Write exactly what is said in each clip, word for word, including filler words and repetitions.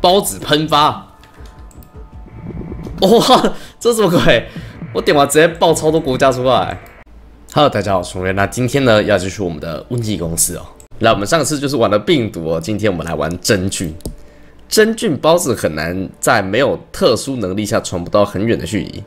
孢子喷发。哇，这什么鬼？我点完直接爆超多国家出来。Hello， 大家好，我是崇元。那今天呢，要继续我们的瘟疫公司哦。来，我们上次就是玩了病毒哦，今天我们来玩真菌。真菌孢子很难在没有特殊能力下传播到很远的距离。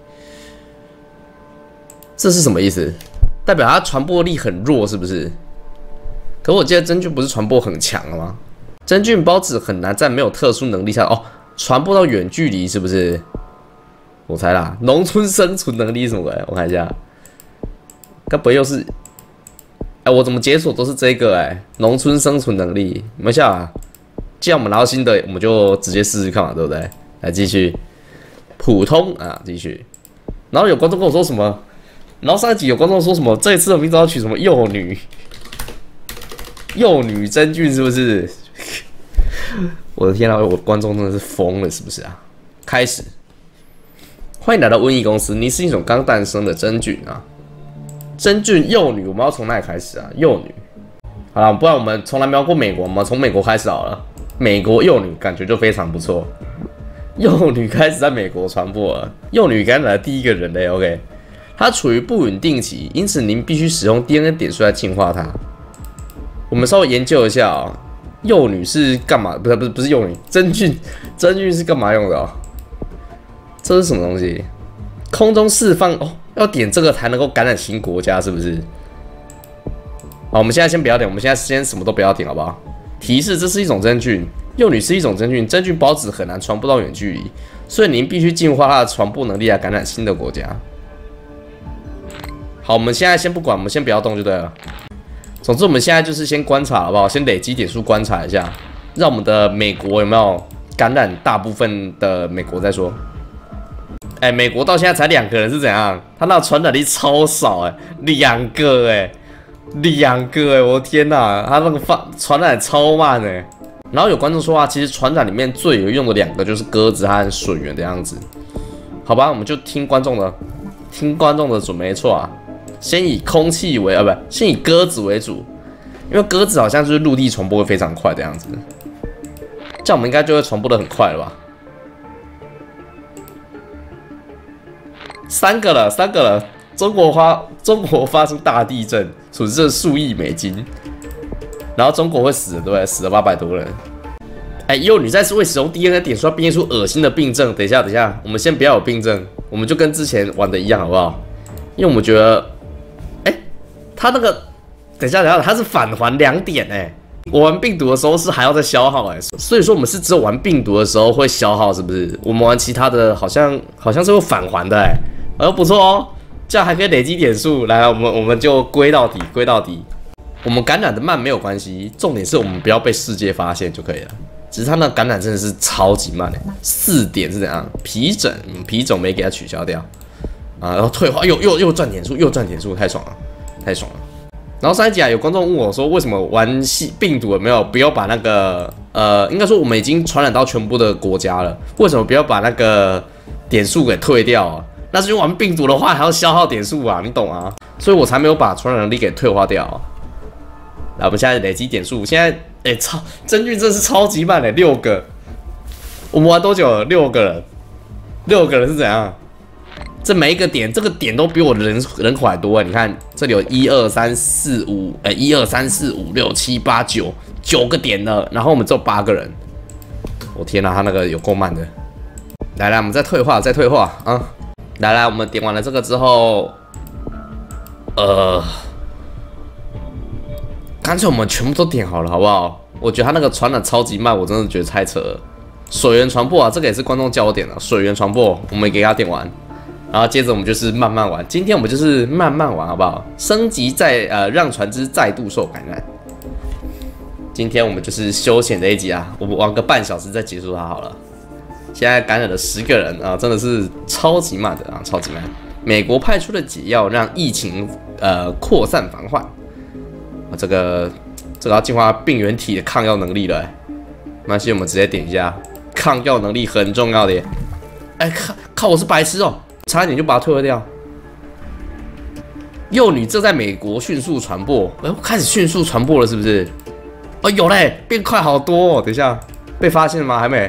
这是什么意思？代表它传播力很弱，是不是？可我记得真菌不是传播很强了吗？真菌孢子很难在没有特殊能力下哦传播到远距离，是不是？我猜啦，农村生存能力什么鬼？我看一下，该不会又是？哎、欸，我怎么解锁都是这个哎、欸？农村生存能力，没下啊。既然我们拿到新的，我们就直接试试看嘛，对不对？来继续，普通啊，继续。然后有观众跟我说什么？然后上一集有观众说什么？这一次的名字要取什么幼女？幼女真菌是不是？我的天啊！我观众真的是疯了，是不是啊？开始。欢迎来到瘟疫公司，你是一种刚诞生的真菌啊！真菌幼女，我们要从哪里开始啊？幼女，好了，不然我们从来没有过美国，我们从美国开始好了。美国幼女感觉就非常不错，幼女开始在美国传播了。幼女感染了第一个人类 ，OK， 它处于不稳定期，因此您必须使用 D N A 点数来净化它。我们稍微研究一下啊、喔，幼女是干嘛？不是不是不是幼女，真菌真菌是干嘛用的啊、喔？这是什么东西？空中释放哦，要点这个才能够感染新国家，是不是？好，我们现在先不要点，我们现在先什么都不要点，好不好？提示：这是一种真菌，幼女是一种真菌，真菌孢子很难传播到远距离，所以您必须净化它的传播能力来感染新的国家。好，我们现在先不管，我们先不要动就对了。总之，我们现在就是先观察，好不好？先累积点数观察一下，让我们的美国有没有感染大部分的美国再说。哎、欸，美国到现在才两个人是怎样？他那传染力超少哎、欸，两个哎、欸，两个哎、欸，我的天哪，他那个发传染超慢哎、欸。然后有观众说啊，其实传染里面最有用的两个就是鸽子和水源的样子。好吧，我们就听观众的，听观众的准没错啊。先以空气为啊不，先以鸽子为主，因为鸽子好像就是陆地传播会非常快的样子，这样我们应该就会传播的很快了吧。三个了，三个了！中国发中国发生大地震，损失了数亿美金，然后中国会死的，对不对？死了八百多人。哎，幼女在是会使用 D N A 点数辨识出恶心的病症。等一下，等一下，我们先不要有病症，我们就跟之前玩的一样，好不好？因为我们觉得，哎，他那个，等一下，等一下，他是返还两点哎、欸。我玩病毒的时候是还要再消耗哎、欸，所以说我们是只有玩病毒的时候会消耗，是不是？我们玩其他的好像好像是会返还的哎、欸。哎，不错哦，这样还可以累积点数。来，我们我们就归到底，归到底。我们感染的慢没有关系，重点是我们不要被世界发现就可以了。只是它那感染真的是超级慢诶，四点是怎样？皮疹，皮肿没给它取消掉啊，然后退化又又又赚点数，又赚点数，太爽了，太爽了。然后上一集啊，有观众问我说，为什么玩系病毒有没有不要把那个呃，应该说我们已经传染到全部的国家了，为什么不要把那个点数给退掉啊？那是因为玩病毒的话还要消耗点数啊，你懂啊？所以我才没有把传染能力给退化掉、啊。来，我们现在累积点数，现在哎、欸、超真菌真是超级慢的、欸，六个。我们玩多久了？六个人，六个人是怎样？这每一个点，这个点都比我的人人口还多哎、欸！你看这里有一二三四五，哎一二三四五六七八九九个点了，然后我们只有八个人。我天哪、啊，他那个有够慢的。来来，我们再退化，再退化啊！来来，我们点完了这个之后，呃，干脆我们全部都点好了，好不好？我觉得他那个传染超级慢，我真的觉得太扯了。水源传播啊，这个也是观众叫我点的，水源传播，我们也给他点完。然后接着我们就是慢慢玩，今天我们就是慢慢玩，好不好？升级再呃，让船只再度受感染。今天我们就是休闲的一集啊，我们玩个半小时再结束它好了。现在感染了十个人啊，真的是超级慢的啊，超级慢。美国派出的解药让疫情呃扩散缓缓啊，这个这个要净化病原体的抗药能力了、欸。没关系，我们直接点一下，抗药能力很重要的耶。哎、欸，靠靠，我是白痴哦、喔，差一点就把它退回掉。幼女这在美国迅速传播，哎、欸，开始迅速传播了，是不是？哦，有嘞，变快好多哦。等一下，被发现了吗？还没。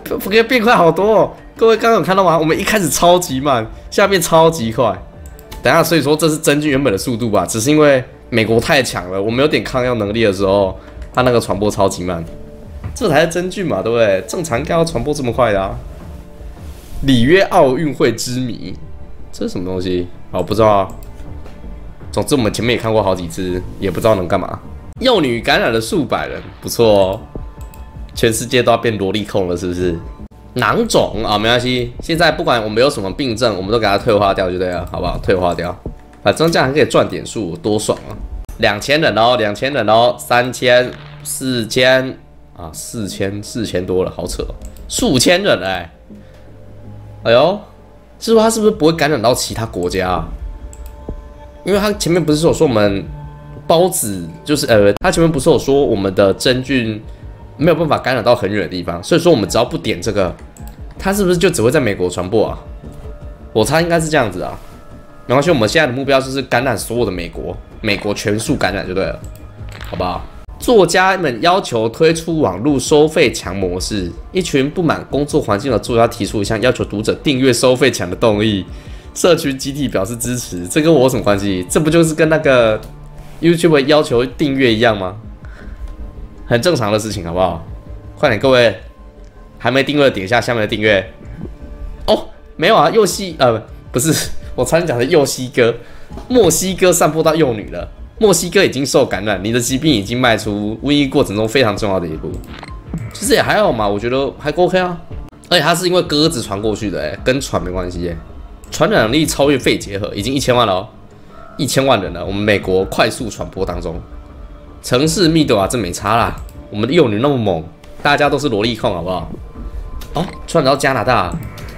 变变快好多哦！各位刚刚有看到吗？我们一开始超级慢，下面超级快。等一下，所以说这是真菌原本的速度吧？只是因为美国太强了，我们有点抗药能力的时候，它那个传播超级慢。这才是真菌嘛，对不对？正常应该要传播这么快的啊。里约奥运会之谜，这是什么东西？好，不知道啊。总之我们前面也看过好几次，也不知道能干嘛。幼女感染了数百人，不错哦。全世界都要变萝莉控了，是不是？囊肿啊，没关系。现在不管我们有什么病症，我们都给它退化掉就对了，好不好？退化掉，反正这样还可以赚点数，多爽啊！两千人哦，两千人哦，三千、四千啊，四千、四千多了，好扯、哦，数千人哎、欸，哎呦，是说他是不是不会感染到其他国家、啊？因为他前面不是有说我们孢子就是呃，他前面不是有说我们的真菌没有办法感染到很远的地方，所以说我们只要不点这个，它是不是就只会在美国传播啊？我猜应该是这样子啊。没关系，我们现在的目标就是感染所有的美国，美国全数感染就对了，好不好？作家们要求推出网络收费墙模式，一群不满工作环境的作家提出一项要求读者订阅收费墙的动议，社群集体表示支持。这跟我有什么关系？这不就是跟那个 YouTube 要求订阅一样吗？很正常的事情，好不好？快点，各位还没订阅的点一下下面的订阅。哦，没有啊，右西呃不是，我差点讲的右西哥，墨西哥散播到幼女了。墨西哥已经受感染，你的疾病已经迈出瘟疫过程中非常重要的一步。其实也还好嘛，我觉得还 OK 啊。而且它是因为鸽子传过去的、欸，跟船没关系、欸。传染力超越肺结核，已经一千万了哦，一千万人了。我们美国快速传播当中。城市密度啊，这没差啦。我们的幼女那么猛，大家都是萝莉控，好不好？哦，传染到加拿大，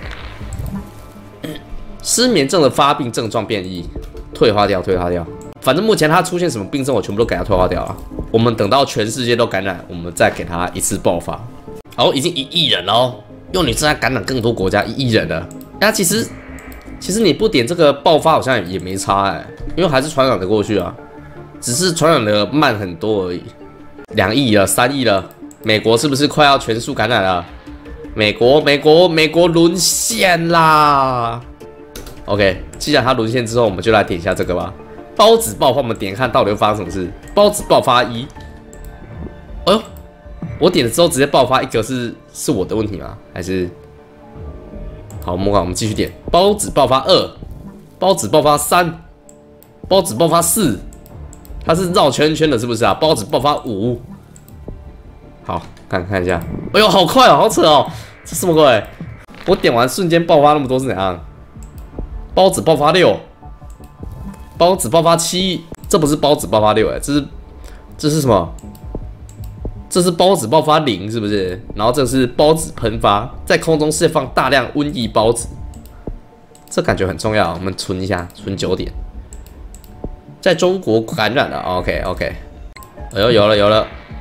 失眠症的发病症状变异，退化掉，退化掉。反正目前它出现什么病症，我全部都给它退化掉啊。我们等到全世界都感染，我们再给它一次爆发。哦，已经一亿人了哦，幼女正在感染更多国家，一亿人了。那其实，其实你不点这个爆发好像也没差哎、欸，因为还是传染得过去啊。只是传染的慢很多而已，两亿了，三亿了，美国是不是快要全数感染了？美国，美国，美国沦陷啦 ！OK， 既然它沦陷之后，我们就来点一下这个吧。孢子爆发，我们点看到底会发生什么事。孢子爆发一，哎呦，我点了之后直接爆发一个是是我的问题吗？还是？好，我们看，我们继续点。孢子爆发二，孢子爆发三，孢子爆发四。它是绕圈圈的，是不是啊？孢子爆发五，好看看一下。哎呦，好快哦，好扯哦，这什么鬼？我点完瞬间爆发那么多是怎样？孢子爆发六，孢子爆发七，这不是孢子爆发六哎，这是这是什么？这是孢子爆发零，是不是？然后这是孢子喷发，在空中释放大量瘟疫孢子，这感觉很重要，我们存一下，存九点。在中国感染了 ，OK OK， 哎呦有了有了，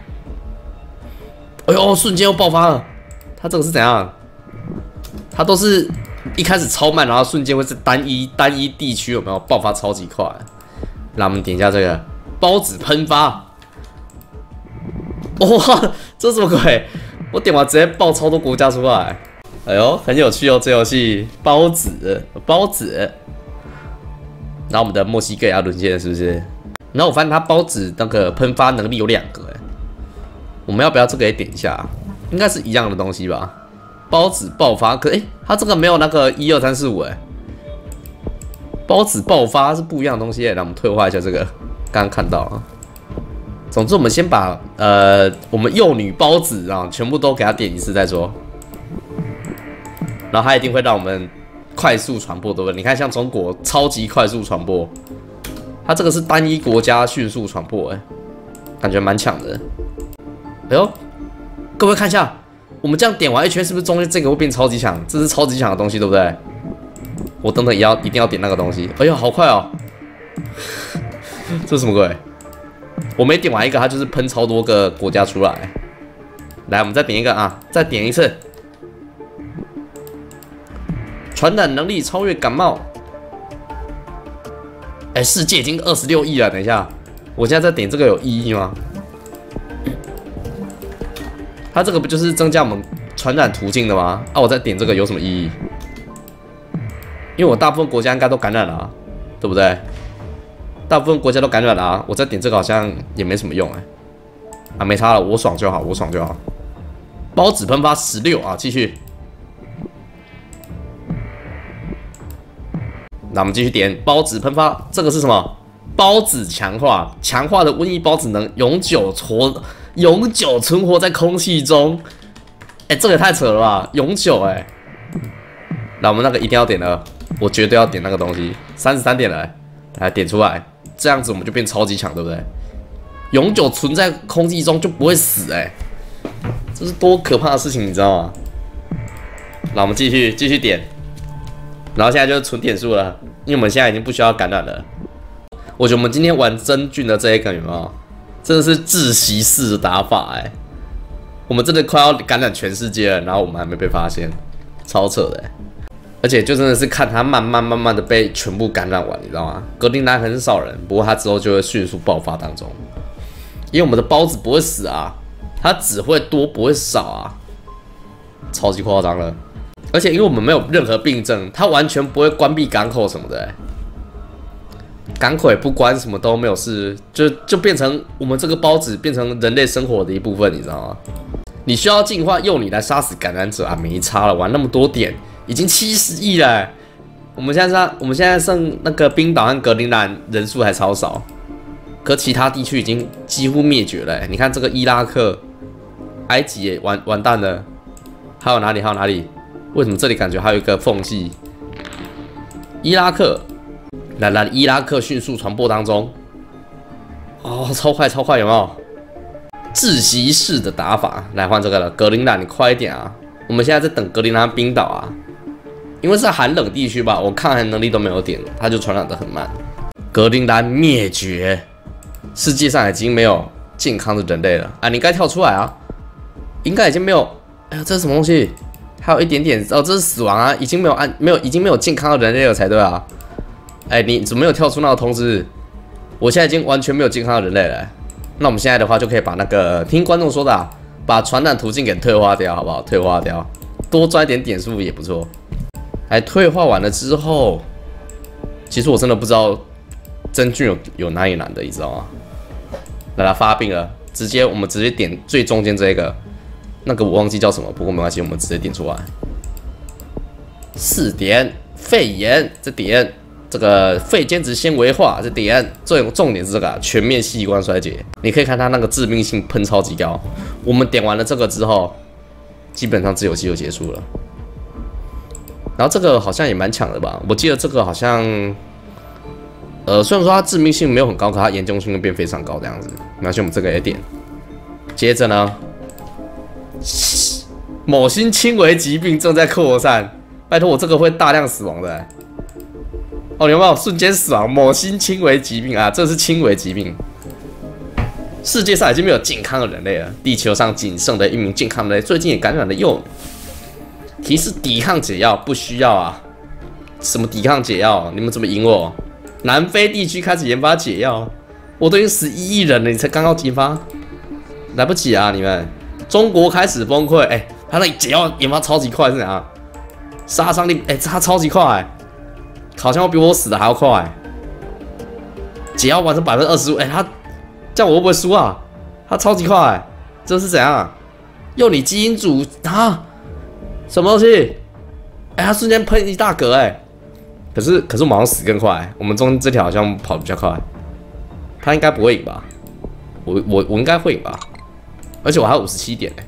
哎呦瞬间又爆发了，它这个是怎样？它都是一开始超慢，然后瞬间会是单一单一地区有没有爆发超级快？那我们点一下这个孢子喷发，哇，这是什么鬼？我点完直接爆超多国家出来，哎呦很有趣哦，这游戏孢子孢子。然后我们的墨西哥也要沦陷了，是不是？然后我发现它孢子那个喷发能力有两个，哎，我们要不要这个也点一下？应该是一样的东西吧？孢子爆发，可哎，它这个没有那个一二三四五，哎，孢子爆发是不一样的东西，哎，让我们退化一下这个，刚刚看到啊。总之，我们先把呃我们幼女孢子啊全部都给它点一次再说，然后它一定会让我们。快速传播，对不对？你看，像中国超级快速传播，它这个是单一国家迅速传播，哎，感觉蛮强的。哎呦，各位看一下，我们这样点完一圈，是不是中间这个会变超级强？这是超级强的东西，对不对？我等等也要一定要点那个东西。哎呦，好快哦！这是什么鬼？我每点完一个，它就是喷超多个国家出来。来，我们再点一个啊，再点一次。传染能力超越感冒，哎、欸，世界已经二十六亿了。等一下，我现在在点这个有意义吗？它这个不就是增加我们传染途径的吗？啊，我再点这个有什么意义？因为我大部分国家应该都感染了、啊，对不对？大部分国家都感染了啊，我再点这个好像也没什么用哎、欸。啊，没差了，我爽就好，我爽就好。孢子喷发十六啊，继续。那我们继续点孢子喷发，这个是什么？孢子强化，强化的瘟疫孢子能永久活、永久存活在空气中。哎、欸，这个也太扯了吧！永久哎、欸。那我们那个一定要点了，我绝对要点那个东西。三十三点了、欸，来点出来，这样子我们就变超级强，对不对？永久存在空气中就不会死哎、欸，这是多可怕的事情，你知道吗？那我们继续继续点。然后现在就是存点数了，因为我们现在已经不需要感染了。我觉得我们今天玩真菌的这一个有没有，真的是窒息式的打法哎、欸！我们真的快要感染全世界了，然后我们还没被发现，超扯的、欸。而且就真的是看它慢慢慢慢的被全部感染完，你知道吗？格陵兰很少人，不过它之后就会迅速爆发当中，因为我们的孢子不会死啊，它只会多不会少啊，超级夸张了。而且因为我们没有任何病症，它完全不会关闭港口什么的、欸，港口也不关，什么都没有事，就就变成我们这个孢子变成人类生活的一部分，你知道吗？你需要进化幼女来杀死感染者啊，没差了，玩那么多点，已经七十亿了、欸，我们现在剩我们现在剩那个冰岛和格陵兰人数还超少，可其他地区已经几乎灭绝了、欸。你看这个伊拉克、埃及也完完蛋了，还有哪里？还有哪里？为什么这里感觉还有一个缝隙？伊拉克，来来，伊拉克迅速传播当中。哦，超快超快，有没有？窒息式的打法，来换这个了。格陵兰，你快一点啊！我们现在在等格陵兰、冰岛啊，因为是寒冷地区吧，我抗寒能力都没有点，它就传染得很慢。格陵兰灭绝，世界上已经没有健康的人类了啊！你该跳出来啊！应该已经没有，哎呀，这是什么东西？还有一点点哦，这是死亡啊，已经没有安没有已经没有健康的人类了才对啊！哎，你怎么没有跳出那个通知？我现在已经完全没有健康的人类了、欸。那我们现在的话就可以把那个听观众说的、啊，把传染途径给退化掉，好不好？退化掉，多赚一点点数也不错。哎，退化完了之后，其实我真的不知道真菌有有哪里难的，你知道吗？来来发病了，直接我们直接点最中间这个。那个我忘记叫什么，不过没关系，我们直接点出来。四点肺炎，这点这个肺间质纤维化，这点重重点是这个、啊、全面器官衰竭。你可以看它那个致命性喷超级高。我们点完了这个之后，基本上自由期就结束了。然后这个好像也蛮强的吧？我记得这个好像，呃，虽然说它致命性没有很高，可它严重性变非常高这样子。没关系，我们这个也点。接着呢？某新轻微疾病正在扩散，拜托我这个会大量死亡的、欸。哦，有没有瞬间死亡？某新轻微疾病啊，这是轻微疾病。世界上已经没有健康的人类了，地球上仅剩的一名健康人类最近也感染了幼女。提示抵抗解药不需要啊？什么抵抗解药？你们怎么赢我？南非地区开始研发解药，我都已经十一亿人了，你才刚刚研发，来不及啊！你们。中国开始崩溃，哎、欸，他的解药研发超级快是怎样？杀伤力，哎、欸，他超级快、欸，好像比我死的还要快、欸。解药完成百分之二十五，哎，他这样我会不会输啊？他超级快、欸，这是怎样？用你基因组啊？什么东西？哎、欸，他瞬间喷一大格、欸，哎，可是可是我们好像死更快、欸，我们中间这条好像跑得比较快，他应该不会赢吧？我我我应该会赢吧？而且我还有五十七点哎、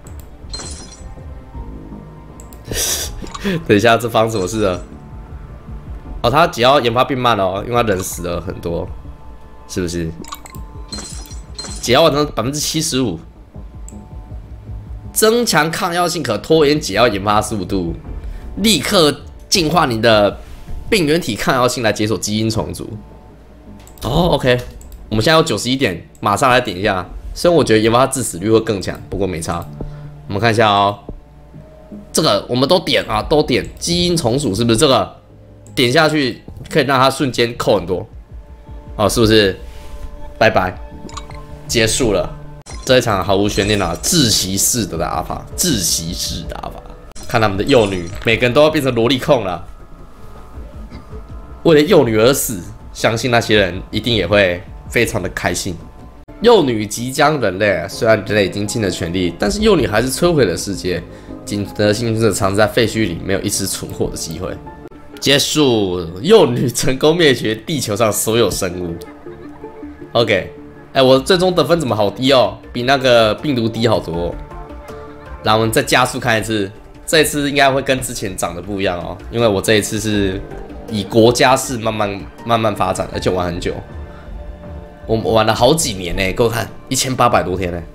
欸，等一下这发生什么事了？哦，他只要研发变慢哦，因为他人死了很多，是不是？解药完成百分之七十五，增强抗药性可拖延解药研发速度，立刻净化你的病原体抗药性来解锁基因重组。哦 ，OK， 我们现在有九十一点，马上来点一下。虽然我觉得研发致死率会更强，不过没差。我们看一下哦，这个我们都点啊，都点基因重组，是不是？这个点下去可以让它瞬间扣很多，哦，是不是？拜拜，结束了。 这一场毫无悬念啊，窒息式的打法，窒息式打法。看他们的幼女，每个人都要变成萝莉控了。为了幼女而死，相信那些人一定也会非常的开心。幼女即将人类，虽然人类已经尽了全力，但是幼女还是摧毁了世界。景德幸存者藏在废墟里，没有一丝存活的机会。结束，幼女成功灭绝地球上所有生物。OK， 哎、欸，我最终得分怎么好低哦？比那个病毒低好多、哦。然后我们再加速看一次，这一次应该会跟之前长得不一样哦，因为我这一次是以国家式慢慢慢慢发展，而且玩很久。我玩了好几年呢，给我看一千八百多天呢。